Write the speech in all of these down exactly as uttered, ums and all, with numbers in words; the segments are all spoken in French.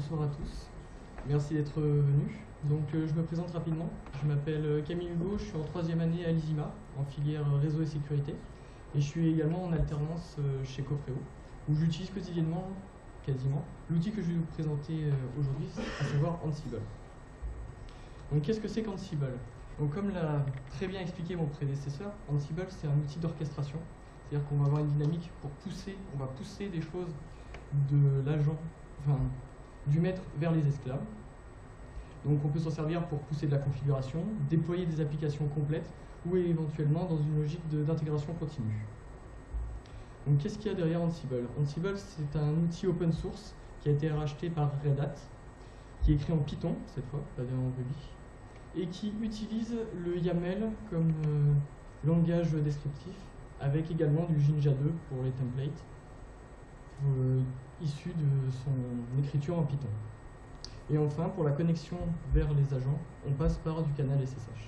bonsoir à tous. Merci d'être venus. Donc, euh, je me présente rapidement. Je m'appelle euh, Camille Hugo, je suis en troisième année à l'ISIMA, en filière euh, réseau et sécurité. Et je suis également en alternance euh, chez Cofreo, où j'utilise quotidiennement, quasiment, l'outil que je vais vous présenter euh, aujourd'hui, à savoir Ansible. Donc, qu'est-ce que c'est qu'Ansible? Donc, comme l'a très bien expliqué mon prédécesseur, Ansible, c'est un outil d'orchestration. C'est-à-dire qu'on va avoir une dynamique pour pousser, on va pousser des choses de l'agent, enfin, du maître vers les esclaves. Donc on peut s'en servir pour pousser de la configuration, déployer des applications complètes ou éventuellement dans une logique d'intégration continue. Donc qu'est-ce qu'il y a derrière Ansible? Ansible, c'est un outil open source qui a été racheté par Red Hat, qui est écrit en Python cette fois, pas bien en Ruby, et qui utilise le YAML comme euh, langage descriptif, avec également du Jinja deux pour les templates, euh, issus de son écriture en Python. Et enfin, pour la connexion vers les agents, on passe par du canal S S H.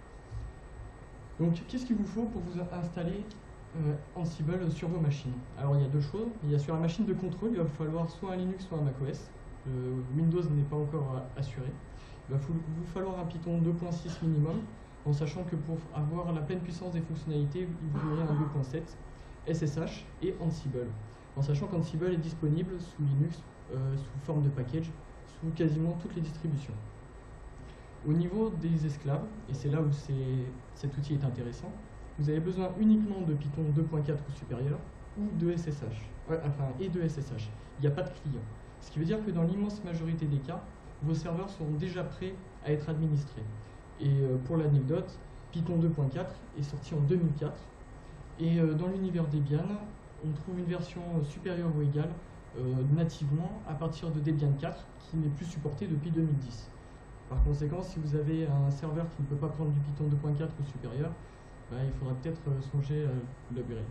Donc, qu'est-ce qu'il vous faut pour vous installer euh, Ansible sur vos machines? Alors, il y a deux choses. Il y a sur la machine de contrôle, il va vous falloir soit un Linux, soit un macOS. Euh, Windows n'est pas encore assuré. Il va vous falloir un Python deux point six minimum, en sachant que pour avoir la pleine puissance des fonctionnalités, il vous faudrait un deux point sept, S S H et Ansible. En sachant qu'Ansible est disponible sous Linux, euh, sous forme de package, sous quasiment toutes les distributions. Au niveau des esclaves, et c'est là où cet outil est intéressant, vous avez besoin uniquement de Python deux point quatre ou supérieur, ou de S S H, ouais, enfin, et de S S H. Il n'y a pas de client. Ce qui veut dire que dans l'immense majorité des cas, vos serveurs seront déjà prêts à être administrés. Et euh, pour l'anecdote, Python deux point quatre est sorti en deux mille quatre, et euh, dans l'univers Debian, on trouve une version supérieure ou égale euh, nativement à partir de Debian quatre, qui n'est plus supporté depuis deux mille dix. Par conséquent, si vous avez un serveur qui ne peut pas prendre du Python deux point quatre ou supérieur, bah, il faudra peut-être euh, songer à l'upgrade.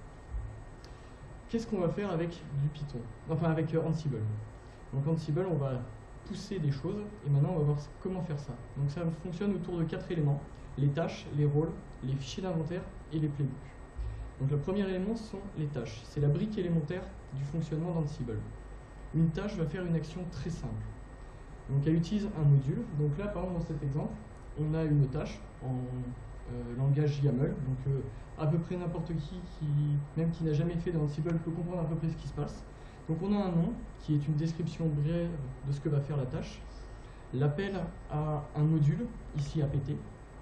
Qu'est-ce qu'on va faire avec du Python? Enfin, avec euh, Ansible. Donc Ansible, on va pousser des choses, et maintenant on va voir comment faire ça. Donc ça fonctionne autour de quatre éléments: les tâches, les rôles, les fichiers d'inventaire et les playbooks. Donc le premier élément sont les tâches. C'est la brique élémentaire du fonctionnement d'Ansible. Une tâche va faire une action très simple. Donc elle utilise un module. Donc là, par exemple, dans cet exemple, on a une tâche en euh, langage YAML. Donc euh, à peu près n'importe qui, qui, même qui n'a jamais fait d'Ansible, peut comprendre à peu près ce qui se passe. Donc on a un nom qui est une description brève de ce que va faire la tâche, l'appel à un module, ici apt,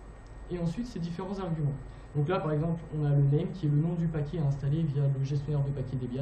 et ensuite ses différents arguments. Donc là, par exemple, on a le name qui est le nom du paquet à installer via le gestionnaire de paquets Debian,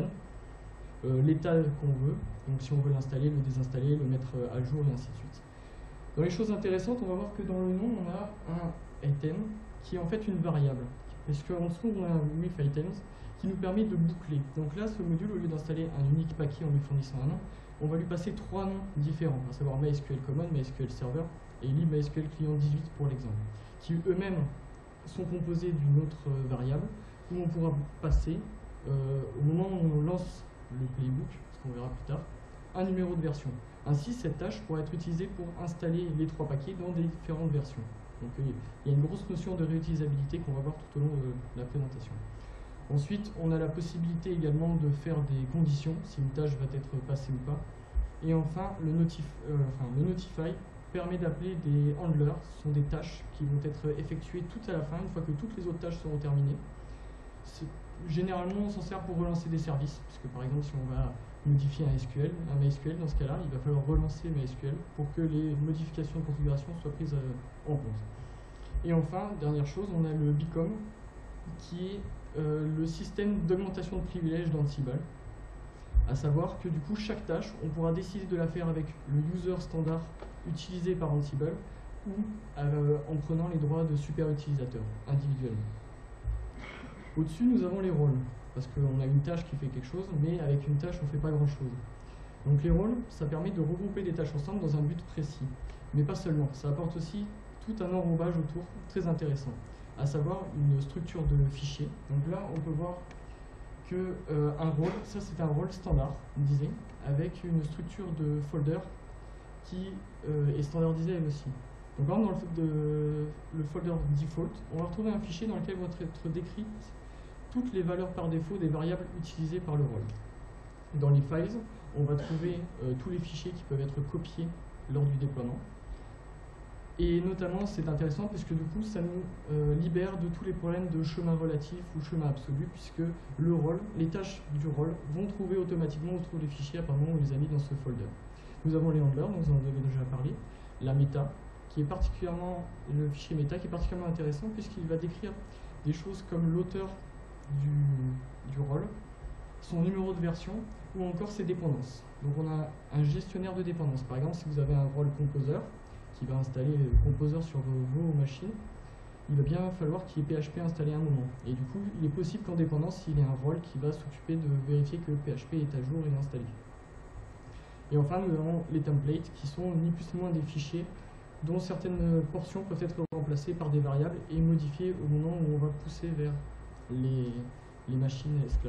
euh, l'état qu'on veut, donc si on veut l'installer, le désinstaller, le mettre à jour et ainsi de suite. Dans les choses intéressantes, on va voir que dans le nom, on a un item qui est en fait une variable, parce qu'en dessous, on a un with items qui nous permet de boucler. Donc là, ce module, au lieu d'installer un unique paquet en lui fournissant un nom, on va lui passer trois noms différents, à savoir MySQL Common, MySQL Server et libMySQL Client dix-huit pour l'exemple, qui eux-mêmes sont composés d'une autre euh, variable où on pourra passer, euh, au moment où on lance le playbook, ce qu'on verra plus tard, un numéro de version. Ainsi, cette tâche pourra être utilisée pour installer les trois paquets dans des différentes versions. Donc euh, il y a une grosse notion de réutilisabilité qu'on va voir tout au long de la présentation. Ensuite, on a la possibilité également de faire des conditions, si une tâche va être passée ou pas. Et enfin, le, notif euh, enfin, le Notify permet d'appeler des handlers. Ce sont des tâches qui vont être effectuées tout à la fin, une fois que toutes les autres tâches seront terminées. Généralement, on s'en sert pour relancer des services, puisque par exemple, si on va modifier un S Q L, un MySQL, dans ce cas-là, il va falloir relancer MySQL pour que les modifications de configuration soient prises euh, en compte. Et enfin, dernière chose, on a le Bcom, qui est euh, le système d'augmentation de privilèges d'Ansible, à savoir que du coup, chaque tâche, on pourra décider de la faire avec le user standard utilisé par Ansible ou euh, en prenant les droits de super utilisateur individuellement. Au-dessus, nous avons les rôles, parce qu'on a une tâche qui fait quelque chose, mais avec une tâche, on ne fait pas grand-chose. Donc les rôles, ça permet de regrouper des tâches ensemble dans un but précis. Mais pas seulement, ça apporte aussi tout un enrobage autour, très intéressant, à savoir une structure de fichier. Donc là, on peut voir que euh, un rôle, ça c'est un rôle standard, on disait, avec une structure de folder qui euh, est standardisée elle aussi. Donc par exemple, dans le, de, le folder default, on va retrouver un fichier dans lequel vont être décrites toutes les valeurs par défaut des variables utilisées par le rôle. Dans les files, on va trouver euh, tous les fichiers qui peuvent être copiés lors du déploiement. Et notamment, c'est intéressant puisque du coup, ça nous euh, libère de tous les problèmes de chemin relatif ou chemin absolu, puisque le rôle, les tâches du rôle vont trouver automatiquement où trouvent les fichiers à partir du moment où on les a mis dans ce folder. Nous avons les handlers, dont vous en avez déjà parlé, la méta, qui est particulièrement, le fichier méta qui est particulièrement intéressant puisqu'il va décrire des choses comme l'auteur du, du rôle, son numéro de version ou encore ses dépendances. Donc on a un gestionnaire de dépendances. Par exemple, si vous avez un rôle composer qui va installer Composer sur vos, vos machines, il va bien falloir qu'il y ait P H P installé à un moment. Et du coup, il est possible qu'en dépendance, il y ait un rôle qui va s'occuper de vérifier que P H P est à jour et installé. Et enfin, nous avons les templates qui sont ni plus ni moins des fichiers dont certaines portions peuvent être remplacées par des variables et modifiées au moment où on va pousser vers les, les machines esclaves.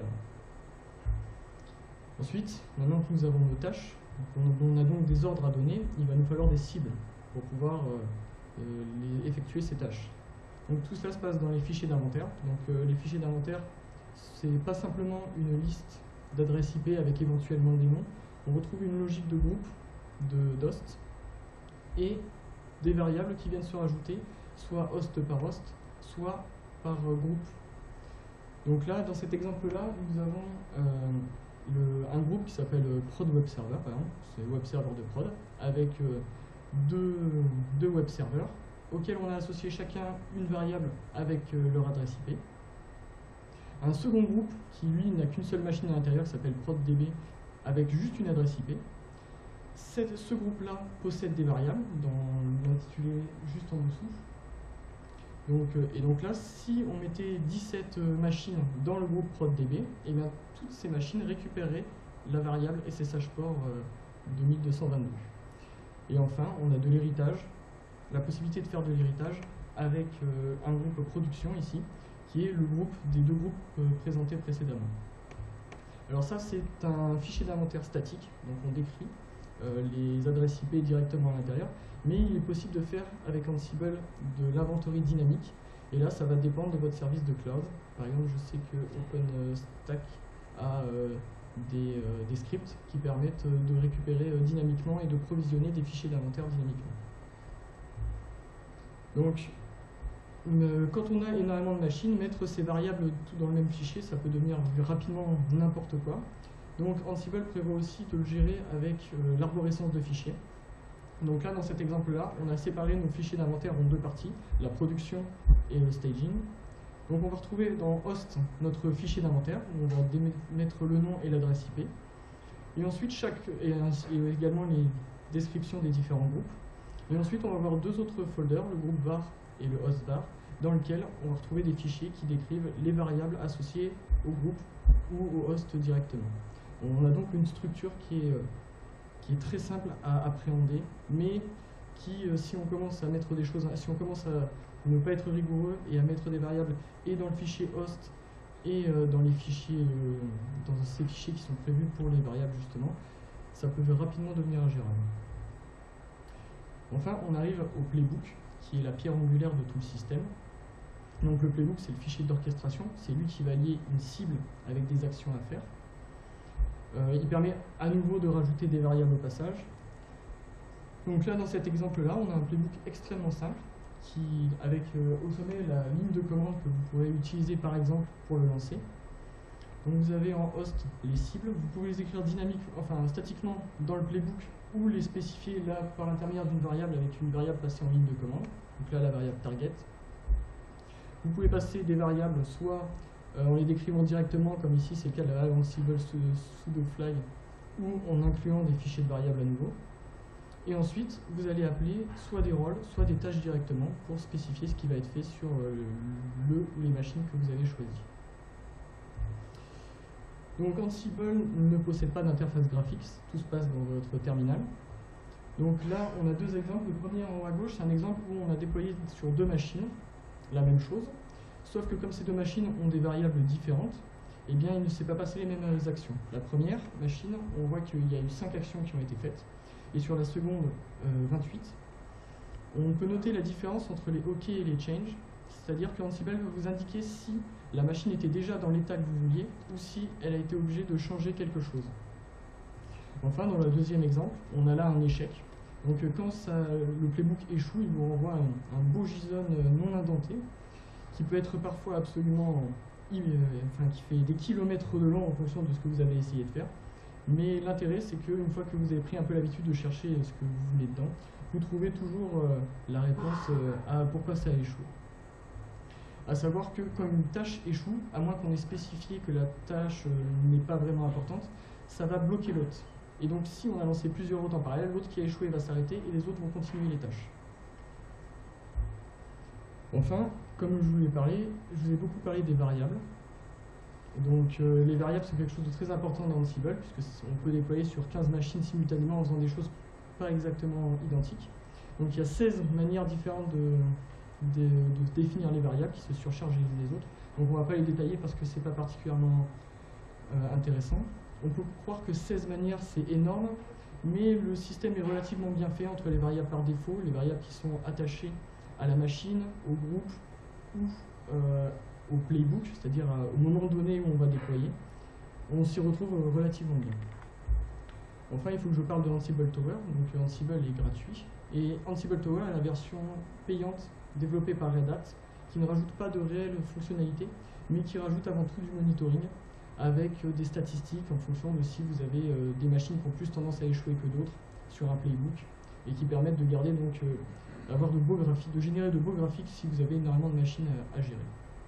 Ensuite, maintenant que nous avons nos tâches, on, on a donc des ordres à donner, il va nous falloir des cibles pour pouvoir euh, euh, les, effectuer ces tâches. Donc tout cela se passe dans les fichiers d'inventaire. Donc euh, les fichiers d'inventaire, c'est pas simplement une liste d'adresses I P avec éventuellement des noms. On retrouve une logique de groupe, de d'host, et des variables qui viennent se rajouter, soit host par host, soit par euh, groupe. Donc là, dans cet exemple-là, nous avons euh, le, un groupe qui s'appelle prod web server, par exemple, c'est web server de prod, avec euh, deux, deux web serveurs, auxquels on a associé chacun une variable avec euh, leur adresse I P. Un second groupe qui, lui, n'a qu'une seule machine à l'intérieur, qui s'appelle proddb, avec juste une adresse I P. Cette, ce groupe-là possède des variables dans l'intitulé juste en dessous. Donc, euh, et donc là, si on mettait dix-sept euh, machines dans le groupe proddb, et bien toutes ces machines récupéreraient la variable S S H port euh, de mille deux cent vingt-deux. Et enfin, on a de l'héritage, la possibilité de faire de l'héritage avec euh, un groupe production ici, qui est le groupe des deux groupes euh, présentés précédemment. Alors ça, c'est un fichier d'inventaire statique, donc on décrit euh, les adresses I P directement à l'intérieur, mais il est possible de faire avec Ansible de l'inventory dynamique, et là, ça va dépendre de votre service de cloud. Par exemple, je sais que OpenStack a euh, des, euh, des scripts qui permettent de récupérer euh, dynamiquement et de provisionner des fichiers d'inventaire dynamiquement. Donc, euh, quand on a énormément de machines, mettre ces variables tout dans le même fichier, ça peut devenir rapidement n'importe quoi. Donc Ansible prévoit aussi de le gérer avec euh, l'arborescence de fichiers. Donc là, dans cet exemple-là, on a séparé nos fichiers d'inventaire en deux parties, la production et le staging. Donc on va retrouver dans host notre fichier d'inventaire, où on va mettre le nom et l'adresse I P. Et ensuite, chaque, et, et également les descriptions des différents groupes. Et ensuite, on va avoir deux autres folders, le groupe var et le host var, dans lequel on va retrouver des fichiers qui décrivent les variables associées au groupe ou au host directement. On a donc une structure qui est, qui est très simple à appréhender, mais qui, si on commence à mettre des choses, si on commence à ne pas être rigoureux et à mettre des variables et dans le fichier host et dans les fichiers, dans ces fichiers qui sont prévus pour les variables justement, ça peut rapidement devenir ingérable. Enfin, on arrive au playbook, qui est la pierre angulaire de tout le système. Donc le playbook, c'est le fichier d'orchestration, c'est lui qui va lier une cible avec des actions à faire. Euh, il permet à nouveau de rajouter des variables au passage. Donc là, dans cet exemple-là, on a un playbook extrêmement simple, qui, avec euh, au sommet la ligne de commande que vous pourrez utiliser par exemple pour le lancer. Donc vous avez en host les cibles, vous pouvez les écrire dynamique, enfin statiquement dans le playbook, ou les spécifier là par l'intermédiaire d'une variable avec une variable passée en ligne de commande. Donc là, la variable target. Vous pouvez passer des variables soit euh, en les décrivant directement, comme ici c'est le cas de la Ansible sudo flag, ou en incluant des fichiers de variables à nouveau. Et ensuite, vous allez appeler soit des rôles, soit des tâches directement pour spécifier ce qui va être fait sur euh, le ou les machines que vous avez choisies. Donc Ansible ne possède pas d'interface graphique, tout se passe dans votre terminal. Donc là, on a deux exemples. Le premier en haut à gauche, c'est un exemple où on a déployé sur deux machines la même chose, sauf que comme ces deux machines ont des variables différentes, eh bien il ne s'est pas passé les mêmes actions. La première machine, on voit qu'il y a eu cinq actions qui ont été faites, et sur la seconde, euh, vingt-huit. On peut noter la différence entre les OK et les change, c'est-à-dire que Ansible va vous indiquer si la machine était déjà dans l'état que vous vouliez ou si elle a été obligée de changer quelque chose. Enfin, dans le deuxième exemple, on a là un échec. Donc quand ça, le playbook échoue, il vous renvoie un, un beau JSON non indenté, qui peut être parfois absolument, euh, enfin qui fait des kilomètres de long en fonction de ce que vous avez essayé de faire. Mais l'intérêt, c'est qu'une fois que vous avez pris un peu l'habitude de chercher ce que vous voulez dedans, vous trouvez toujours euh, la réponse euh, à pourquoi ça a échoué. À savoir que quand une tâche échoue, à moins qu'on ait spécifié que la tâche euh, n'est pas vraiment importante, ça va bloquer l'autre. Et donc si on a lancé plusieurs autres en parallèle, l'autre qui a échoué va s'arrêter et les autres vont continuer les tâches. Enfin, comme je vous l'ai parlé, je vous ai beaucoup parlé des variables. Donc euh, les variables, c'est quelque chose de très important dans Ansible, puisqu'on peut déployer sur quinze machines simultanément en faisant des choses pas exactement identiques. Donc il y a seize manières différentes de, de, de définir les variables qui se surchargent les unes les autres. Donc on ne va pas les détailler parce que ce n'est pas particulièrement euh, intéressant. On peut croire que seize manières, c'est énorme, mais le système est relativement bien fait entre les variables par défaut, les variables qui sont attachées à la machine, au groupe ou euh, au playbook, c'est-à-dire euh, au moment donné où on va déployer. On s'y retrouve euh, relativement bien. Enfin, il faut que je parle de Ansible Tower. Donc Ansible est gratuit. Et Ansible Tower est la version payante développée par Red Hat, qui ne rajoute pas de réelles fonctionnalités, mais qui rajoute avant tout du monitoring, avec euh, des statistiques en fonction de si vous avez euh, des machines qui ont plus tendance à échouer que d'autres sur un playbook, et qui permettent de garder donc euh, avoir de beaux graphiques, de générer de beaux graphiques si vous avez énormément de machines à, à gérer.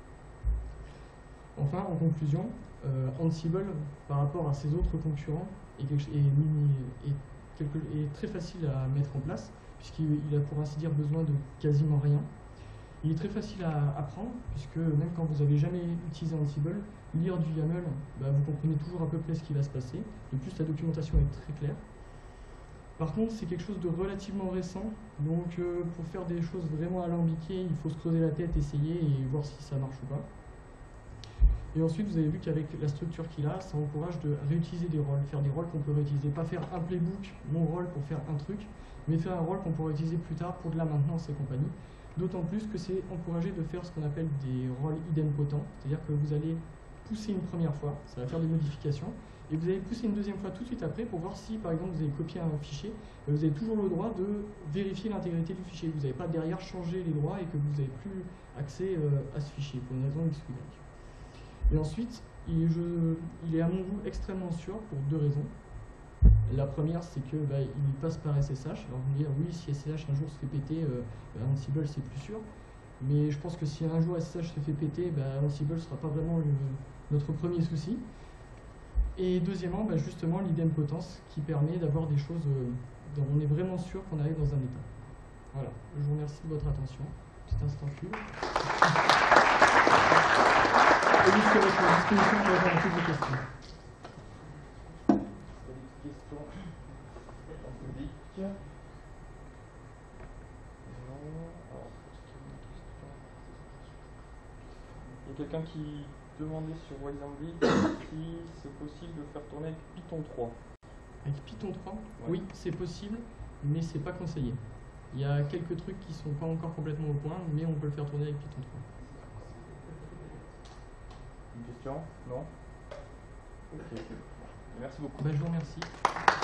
Enfin, en conclusion, euh, Ansible, par rapport à ses autres concurrents, est, est, est, quelque, est très facile à mettre en place, puisqu'il a pour ainsi dire besoin de quasiment rien. Il est très facile à apprendre, puisque même quand vous n'avez jamais utilisé Ansible, lire du YAML, bah, vous comprenez toujours à peu près ce qui va se passer. De plus, la documentation est très claire. Par contre, c'est quelque chose de relativement récent, donc euh, pour faire des choses vraiment alambiquées, il faut se creuser la tête, essayer et voir si ça marche ou pas. Et ensuite, vous avez vu qu'avec la structure qu'il a, ça encourage de réutiliser des rôles, faire des rôles qu'on peut réutiliser. Pas faire un playbook, mon rôle pour faire un truc, mais faire un rôle qu'on pourra utiliser plus tard pour de la maintenance et compagnie. D'autant plus que c'est encouragé de faire ce qu'on appelle des rôles idempotents, c'est-à-dire que vous allez pousser une première fois, ça va faire des modifications, et vous allez pousser une deuxième fois tout de suite après pour voir si, par exemple, vous avez copié un fichier, vous avez toujours le droit de vérifier l'intégrité du fichier. Vous n'avez pas derrière changé les droits et que vous n'avez plus accès euh, à ce fichier pour une raison X ou Y. Et ensuite, il, je, il est à mon goût extrêmement sûr pour deux raisons. La première, c'est que bah, il passe par S S H. Alors vous me dire, oui, si S S H un jour se fait péter, euh, bah, Ansible c'est plus sûr. Mais je pense que si un jour S S H se fait péter, bah, Ansible ne sera pas vraiment le, notre premier souci. Et deuxièmement, bah, justement, l'idempotence qui permet d'avoir des choses euh, dont on est vraiment sûr qu'on arrive dans un état. Voilà, je vous remercie de votre attention. Petit instant cube. Et je suis à votre disposition pour répondre à toutes vos questions. Des questions en public? Non. Alors, il y a quelqu'un qui demandait sur Wizenly si c'est possible de faire tourner avec Python trois. Avec Python trois, ouais. Oui, c'est possible, mais c'est pas conseillé. Il y a quelques trucs qui sont pas encore complètement au point, mais on peut le faire tourner avec Python trois. Une question? Non? Ok. Merci beaucoup. Bah, je vous remercie.